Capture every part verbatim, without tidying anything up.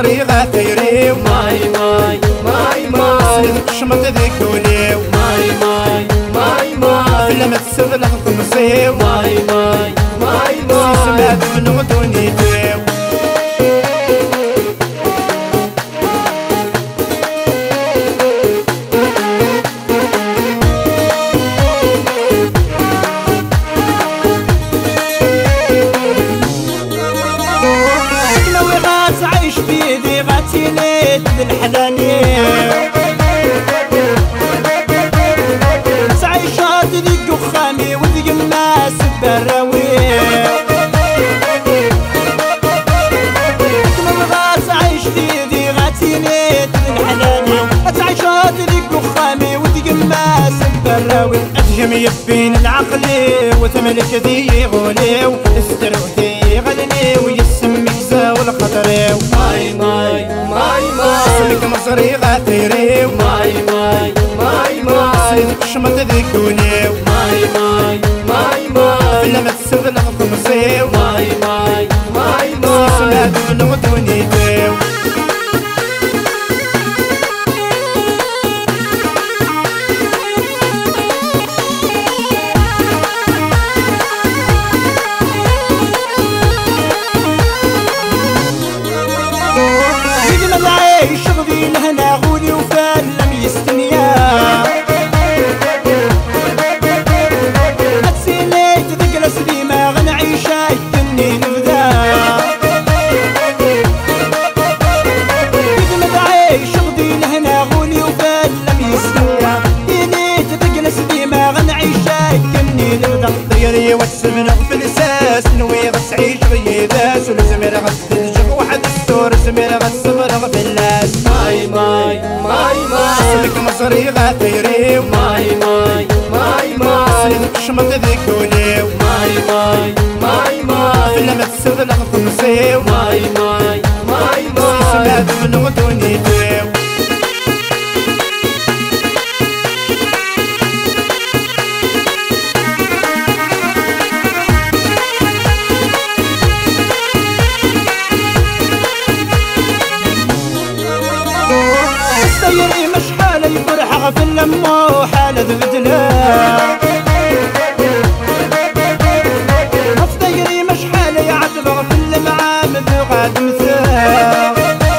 مصري غاثيري ماي ماي ماي ماي سلك شمط ذيكولي ماي ماي ماي ماي لما تسغل خمسي ماي ماي ماي ماي سمعت من غدونيتي عايش بيدي غاتيليت للحلاني تعيشات ذي قخامي وذي الناس براوي كما عايش بيدي غاتيليت للحلاني تعيشات ذي قخامي وذي الناس براوي أتهم يبين العقلي وتملك ذي غولي استروثي غلني ويسمي والخطري ماي ماي ماي ماي سلك مصري غاثيري ماي ماي ماي ماي سلك شمط ذيكوني ماي ماي ماي ماي لما تسغل خمسي ماي ماي ماي ماي سمعت من غدونيتي شغلي لهنا غولي وفال لم يستنيا هتسيليت ذقلس ديما غنعيش يدني نبدا إذا مدعي شغلي لهنا غولي وفال لم يستنيا إليت ذقلس ديما غنعيش يدني نبدا طيري والسمن في الاساس نوي غس عيش غيداس ولزمير غس تلجق واحد السور زمير غس صبر في الناس ماي ماي ماي ماي سلك مصري غاثيري ماي ماي ماي ماي سلك شمط ذيكولي ماي ماي ماي ماي لما تسغل خمسي ماي ماي ماي ماي سمعت من غدونيتي طيري مش حالة يفرحها في اللمة وحالة ذبدنا طيري مش حالة يعتبر في المعام بغاد مثال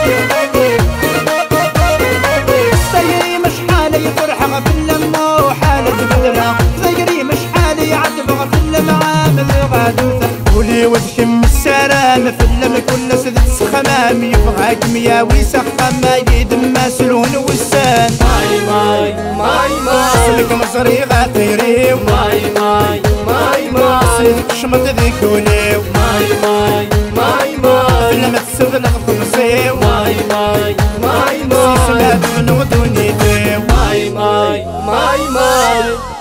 طيري مش حالة يفرحها في اللمة وحالة ذبدنا طيري مش حالة يعتبر في المعام بغاد مثال قولي وذكم السلام في اللم كل سدس خمام يبغاك مياوي سخام يدم مسلون والسان ماي ماي ماي ماي سلك مصري غاثيري ماي ماي ماي ماي سلك شمط ذيكولي ماي ماي ماي ماي لما تسغل خمسي ماي ماي ماي ماي سمعت من غدونيتي ماي ماي ماي ماي